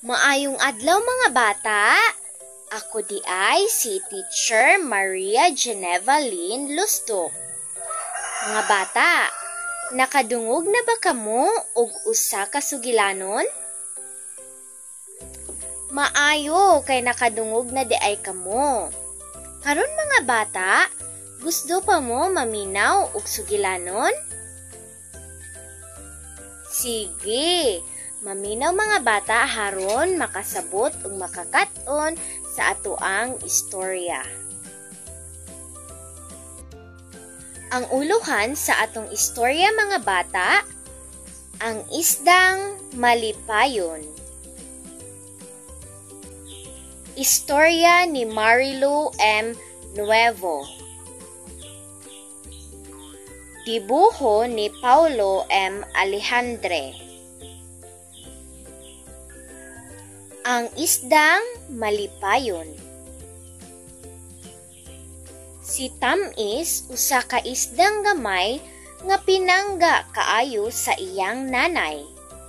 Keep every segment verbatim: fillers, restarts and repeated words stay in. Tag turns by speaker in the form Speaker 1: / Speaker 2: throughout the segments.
Speaker 1: Maayong adlaw mga bata. Ako di ay si Teacher Maria Geneva Lynn Lustok. Mga bata, nakadungog na ba kamo og usa ka sugilanon? Maayo kay nakadungog na di ay kamo. Karon mga bata, gusto pa mo maminaw og sugilanon? Sige, maminaw mga bata haron makasabot ug makakat-on sa atoang istorya. Ang uluhan sa atong istorya mga bata, ang isdang malipayon. Istorya ni Marilu M. Nuevo. Dibuho ni Paulo M. Alejandre. Ang isdang malipayon. Si Tamis usa ka isdang gamay nga pinangga kaayo sa iyang nanay.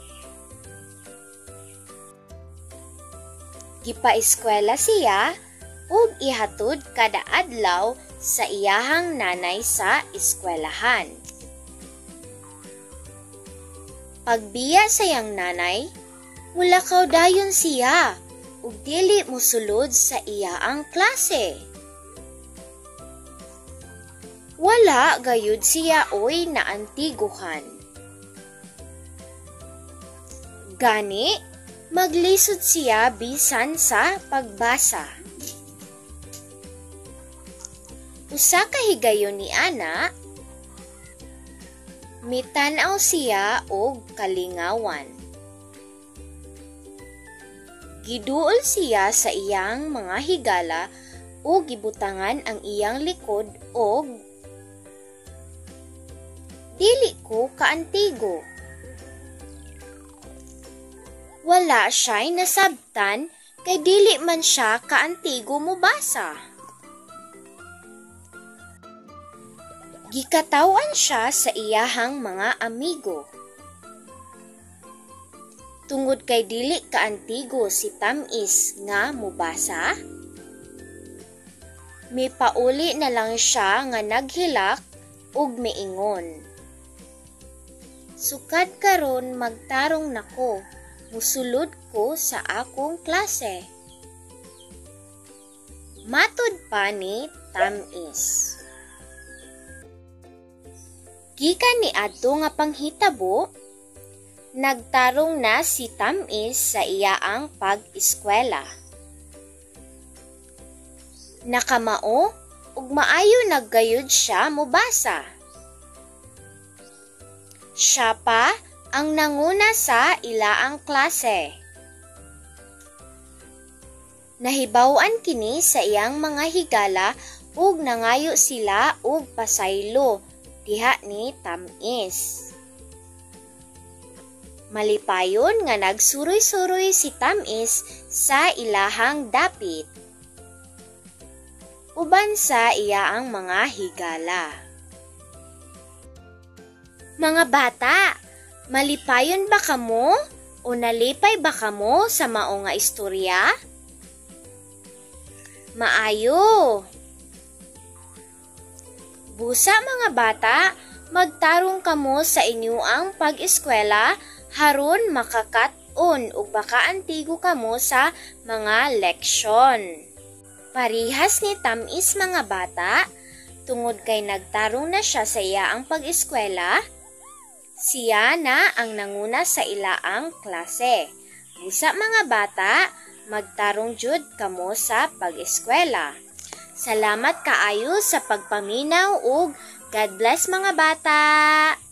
Speaker 1: Gipaeskwela siya ug ihatod kada adlaw sa iyahang nanay sa eskwelahan. Pagbiya sa iyang nanay, mulakaw dayon siya ug dili mosulod sa iyaang klase. Wala gayud siya oy naantiguhan. Gani, maglisod siya bisan sa pagbasa. Usa ka higayon ni ana, mitanaw siya og kalingawan. Giduol siya sa iyang mga higala o gibutangan ang iyang likod og dili ko kaantigo. Wala siya'y nasabtan kay dili man siya kaantigo mobasa. Gikatawan siya sa iyahang mga amigo. Tungod kay dili kaantigo si Tamis nga mobasa, mipauli na lang siya nga naghilak ug miingon. Sukad karon magtarong nako, musulod ko sa akong klase. Matud pa ni Tamis. Gikan ni adto nga panghitabo, nagtarong na si Tamis sa iyaang pag-eskwela. Nakamao ug maayo naggayud siya mobasa. Siya pa ang nanguna sa ilaang klase. Nahibaw-an kini sa iyang mga higala ug nangayo sila og pasaylo diha ni Tamis. Malipayon nga nagsuroy-suroy si Tamis sa ilahang dapit, uban sa iyaang mga higala. Mga bata, malipayon ba kamo o nalipay ba kamo sa mao nga istorya? Maayo! Busa mga bata, magtarong kamo sa inyoang pag-eskwela haron makakat-on ug baka antigo kamo sa mga leksyon. Parihas ni Tamis mga bata, tungod kay nagtarong na siya sa iyaang pag-eskwela, siya na ang nanguna sa ilaang klase. Busa mga bata, magtarong jud kamo sa pag-eskwela. Salamat kaayo sa pagpaminaw ug God bless mga bata!